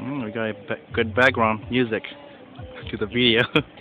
We got a good background music to the video.